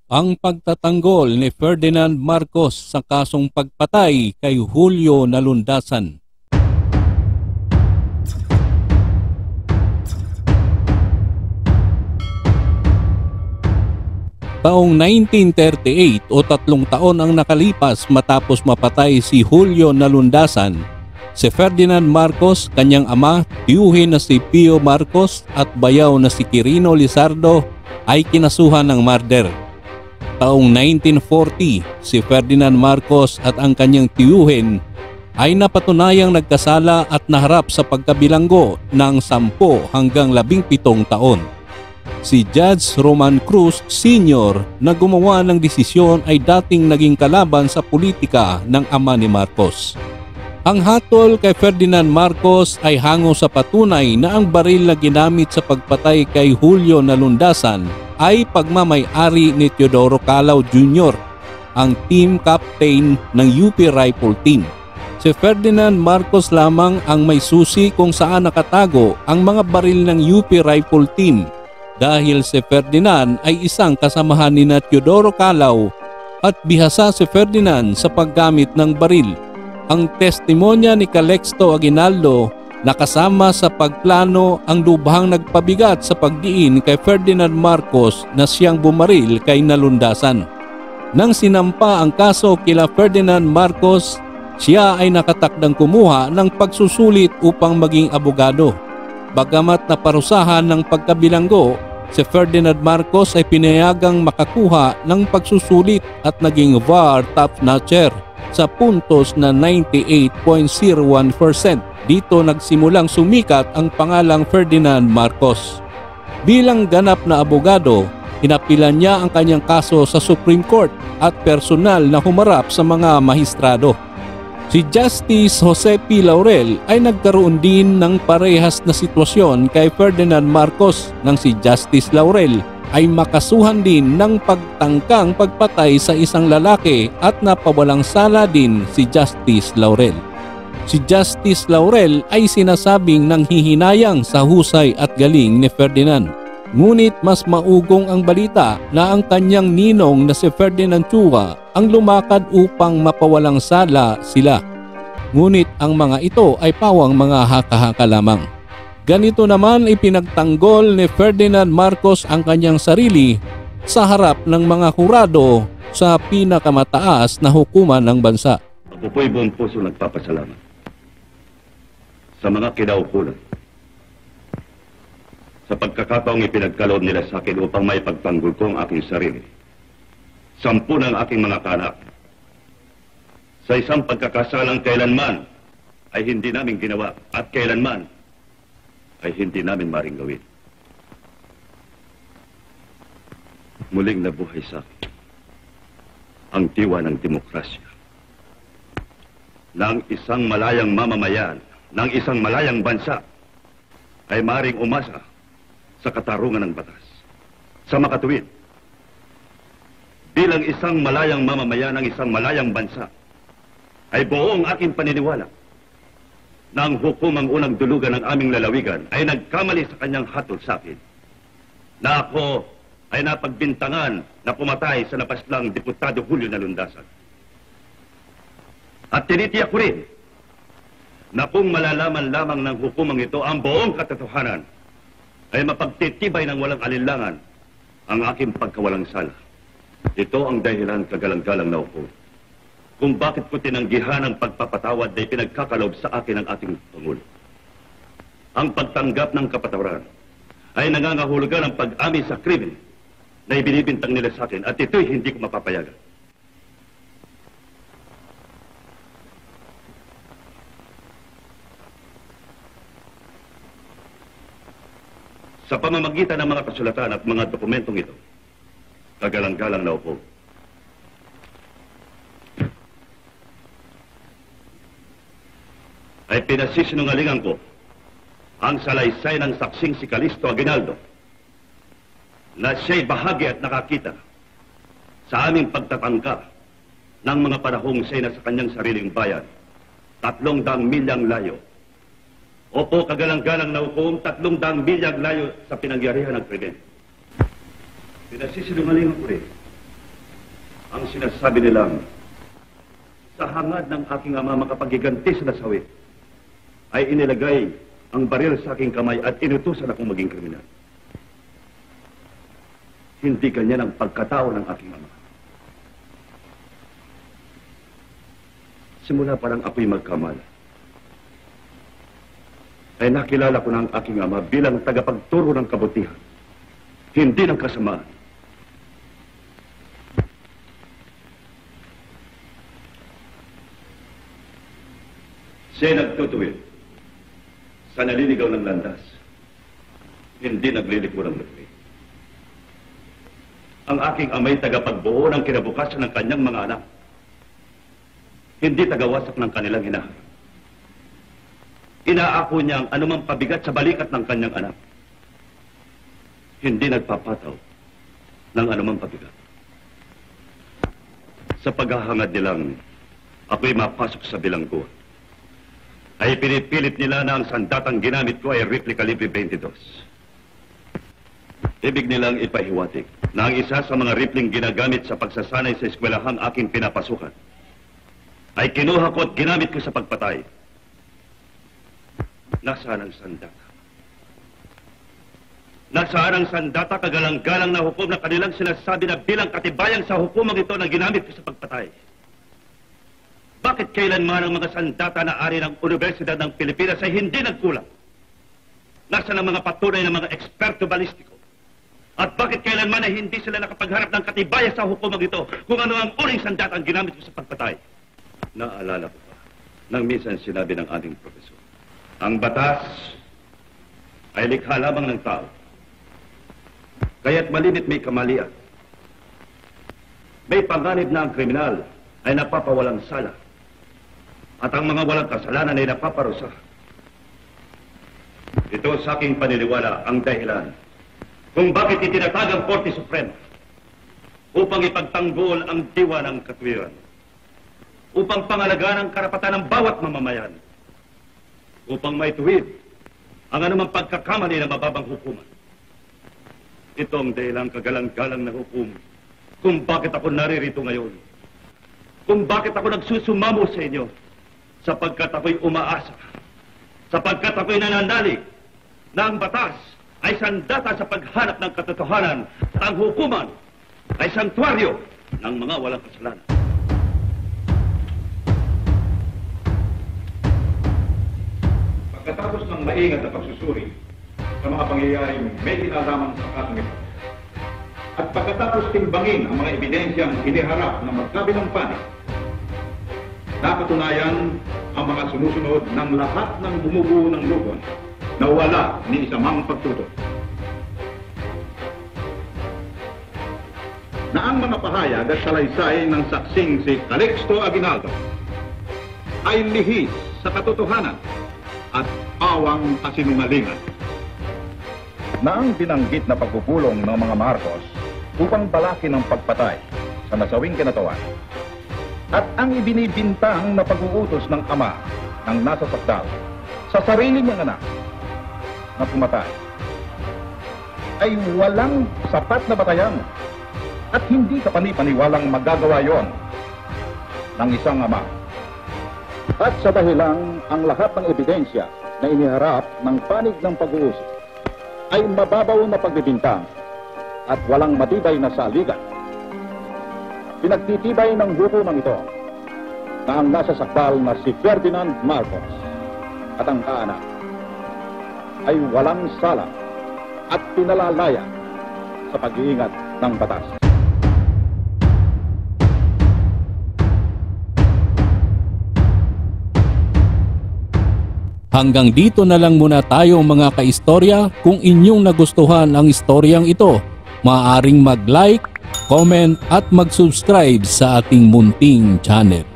Ang pagtatanggol ni Ferdinand Marcos sa kasong pagpatay kay Julio Nalundasan. Taong 1938 o 3 taon ang nakalipas matapos mapatay si Julio Nalundasan, si Ferdinand Marcos, kanyang ama, tiyuhin na si Pio Marcos at bayaw na si Quirino Lizardo ay kinasuhan ng murder. Taong 1940, si Ferdinand Marcos at ang kanyang tiyuhin ay napatunayang nagkasala at naharap sa pagkabilanggo ng 10 hanggang 17 taon. Si Judge Roman Cruz Sr. na gumawa ng desisyon ay dating naging kalaban sa politika ng ama ni Marcos. Ang hatol kay Ferdinand Marcos ay hango sa patunay na ang baril na ginamit sa pagpatay kay Julio Nalundasan ay pagmamay-ari ni Teodoro Calao Jr., ang team captain ng UP Rifle Team. Si Ferdinand Marcos lamang ang may susi kung saan nakatago ang mga baril ng UP Rifle Team dahil si Ferdinand ay isang kasamahan ni Teodoro Calao at bihasa si Ferdinand sa paggamit ng baril. Ang testimonya ni Calixto Aguinaldo na kasama sa pagplano ang lubhang nagpabigat sa pagdiin kay Ferdinand Marcos na siyang bumaril kay Nalundasan. Nang sinampa ang kaso kila Ferdinand Marcos, siya ay nakatakdang kumuha ng pagsusulit upang maging abogado. Bagamat naparusahan ng pagkabilanggo, si Ferdinand Marcos ay pinayagang makakuha ng pagsusulit at naging VAR top-notcher sa puntos na 98.01%. Dito nagsimulang sumikat ang pangalang Ferdinand Marcos. Bilang ganap na abogado, inapilan niya ang kanyang kaso sa Supreme Court at personal na humarap sa mga mahistrado. Si Justice Jose P. Laurel ay nagkaroon din ng parehas na sitwasyon kay Ferdinand Marcos nang si Justice Laurel ay makasuhan din ng pagtangkang pagpatay sa isang lalaki at napawalang sala din si Justice Laurel. Si Justice Laurel ay sinasabing nanghihinayang sa husay at galing ni Ferdinand. Ngunit mas maugong ang balita na ang kanyang ninong na si Ferdinand Chua ang lumakad upang mapawalang sala sila. Ngunit ang mga ito ay pawang mga haka-haka lamang. Ganito naman ipinagtanggol ni Ferdinand Marcos ang kanyang sarili sa harap ng mga hurado sa pinakamataas na hukuman ng bansa. Ako po'y buong puso nagpapasalamat sa mga kinaukulan sa pagkakataong ipinagkaloob nila sa akin upang may pagtanggol ko ang aking sarili. 10 ng aking mga kanak sa isang pagkakasalang kailanman ay hindi namin ginawa at kailanman ay hindi namin maring gawin. Muling nabuhay sa akin ang diwa ng demokrasya ng isang malayang mamamayan, ng isang malayang bansa ay maring umasa sa katarungan ng batas, sa makatuwid. Bilang isang malayang mamamayan ng isang malayang bansa, ay buong aking paniniwala na ang hukumang unang dulugan ng aming lalawigan ay nagkamali sa kanyang hatol sa akin, na ako ay napagbintangan na pumatay sa napaslang Diputado Julio Nalundasan. At tinitiyak ko rin na kung malalaman lamang ng hukumang ito ang buong katotohanan, ay mapagtitibay ng walang alinlangan ang aking pagkawalang sala. Ito ang dahilan, kagalang-galang na upo, kung bakit ko tinanggihan ang pagpapatawad na ipinagkakalob sa akin ng ating Pangulo. Ang pagtanggap ng kapatawaran ay nangangahulugan ng pag-amin sa krimen na ibinibintang nila sa akin at ito'y hindi ko mapapayagan. Sa pamamagitan ng mga kasulatan at mga dokumentong ito, kagalang-galang na upo, ay pinasisinungalingan ko ang salaysay ng saksing si Calixto Aguinaldo na siya'y bahagi at nakakita sa aming pagtatangka ng mga panahong siya'y nasa kanyang sariling bayan, 300 milyang layo. Opo, kagalang-galang na hukom, 300 milyang layo sa pinangyarihan ng krimen. Pinasisinungalingan ko rin Ang sinasabi nilang sa hangad ng aking ama makapagiganti sa nasawi ay inilagay ang baril sa aking kamay at inutusan akong maging kriminal. Hindi ganyan ang pagkatao ng aking ama. Simula parang ako'y magkamala, ay nakilala ko ng aking ama bilang tagapagturo ng kabutihan, hindi ng kasamaan. Siya'y nagtutuwid sa naliligaw ng landas, hindi nagliliko ng lupi. Ang aking amay tagapagbuo ng kinabukasan ng kanyang mga anak, hindi tagawasak ng kanilang hinaharap. Inaako niya ang anumang pabigat sa balikat ng kanyang anak. Hindi nagpapataw ng anumang pabigat. Sa paghahangad nilang ako'y mapasok sa bilangguan, ay pinipilit nila na ang sandatang ginamit ko ay Ripley Calibre 22. Ibig nilang ipahiwatig na ang isa sa mga rifling ginagamit sa pagsasanay sa eskwelahang aking pinapasukan ay kinuha ko at ginamit ko sa pagpatay. Nasaan ang sandata? Nasaan ang sandata kagalang-galang na hukom na kanilang sinasabi na bilang katibayan sa hukumang ito na ginamit ko sa pagpatay? Bakit kailanman ang mga sandata na ari ng Universidad ng Pilipinas ay hindi nagkulang? Nasaan ang mga patunay ng mga eksperto balistiko? At bakit kailanman ay hindi sila nakapagharap ng katibayan sa hukumang ito kung ano ang uling sandata ang ginamit ko sa pagpatay? Naalala ko pa nang minsan sinabi ng ating profesor, ang batas ay likha lamang ng tao. Kaya't malimit may kamalian. May panganib na ang kriminal ay napapawalang sala. At ang mga walang kasalanan ay napaparusa. Ito sa aking paniniwala ang dahilan kung bakit itinatag ang Korte Suprema upang ipagtanggol ang diwa ng katwiran, upang pangalagaan ang karapatan ng bawat mamamayan, upang maituwid ang anumang pagkakamali ng mababang hukuman. Ito ang dahilang kagalang-galang na hukum kung bakit ako naririto ngayon, kung bakit ako nagsusumamo sa inyo, sapagkat ako'y umaasa, sapagkat ako'y nananalig na ang batas ay sandata sa paghanap ng katotohanan at ang hukuman ay santuaryo ng mga walang kasalanan. Pagkatapos ng maingat na pagsusuri sa mga pangyayaring may kinalaman sa kasong ito, at pagkatapos timbangin ang mga ebidensyang iniharap ng magkabilang panig, napatunayan ang mga sumusunod ng lahat ng bumubuo ng lubon na wala ni isa mang pagtutok. Na ang mga pahayag at salaysay ng saksing si Calixto Aguinaldo ay lihis sa katotohanan at awang kasinungalingan. Na ang binanggit na pagpupulong ng mga Marcos upang balakin ang pagpatay sa nasawing kinatawan at ang ibinibintang na pag-uutos ng ama ng nasa sakdal sa sarili niyang anak na pumatay ay walang sapat na batayan at hindi kapani-paniwalang magagawa yon ng isang ama. At sa dahilang ang lahat ng ebidensya na iniharap ng panig ng pag-uusap ay mababaw na pagbibintang at walang matibay na saligan, pinagtitibay ng hukumang ito na ang nasa sakdal na si Ferdinand Marcos at ang kaanak ay walang sala at pinalalaya sa pag-iingat ng batas. Hanggang dito na lang muna tayo mga kaistorya. Kung inyong nagustuhan ang istoryang ito, maaaring mag-like, comment at mag-subscribe sa ating munting channel.